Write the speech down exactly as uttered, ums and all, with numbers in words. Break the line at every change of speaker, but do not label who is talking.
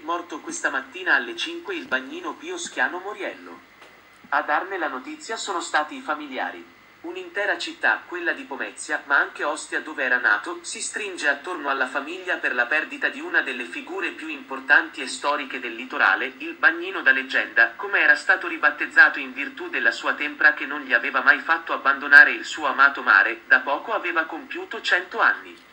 morto questa mattina alle cinque il bagnino Pio Schiano Moriello. A darne la notizia sono stati i familiari. Un'intera città, quella di Pomezia, ma anche Ostia dove era nato, si stringe attorno alla famiglia per la perdita di una delle figure più importanti e storiche del litorale, il bagnino da leggenda, come era stato ribattezzato in virtù della sua tempra che non gli aveva mai fatto abbandonare il suo amato mare, da poco aveva compiuto cento anni.